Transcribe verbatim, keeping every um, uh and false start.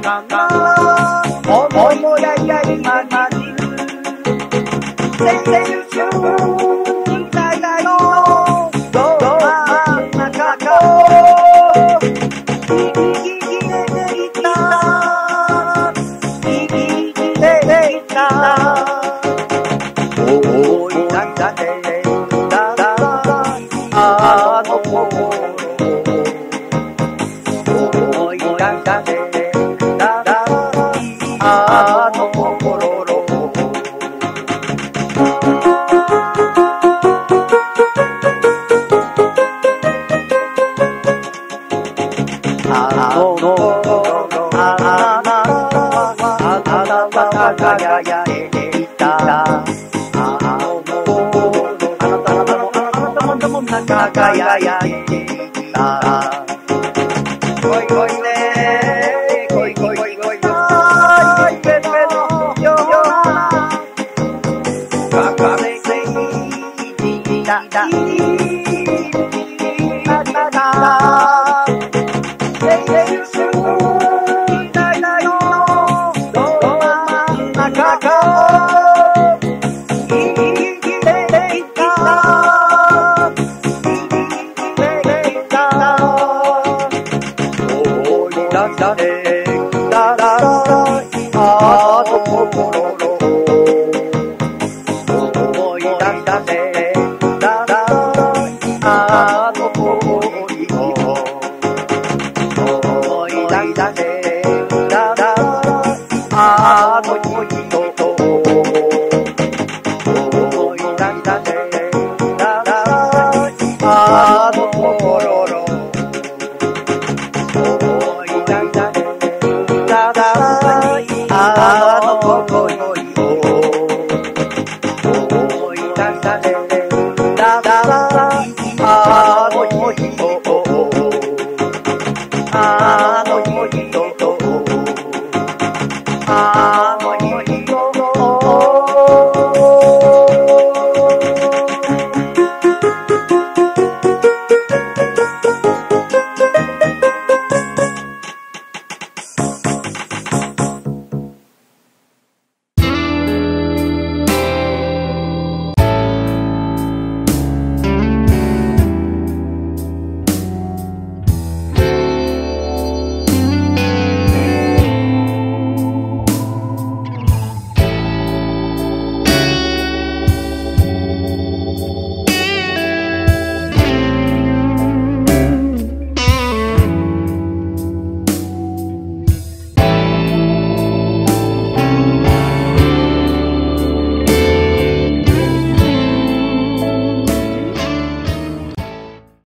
かな思いやいやいままに青春時代のど真ん中を右に出ていた右に出ていた思い出してあの頃思い出してあの頃あの頃あなたはあなたが輝いていたあの頃あなたもあなたもあなたも輝いていた恋恋ね恋恋恋恋あいけのようなかかれせいだだだだだ青春時代のど真ん中を生きていた生きていた思い出してたらあの頃思い出してたらあの頃思い出して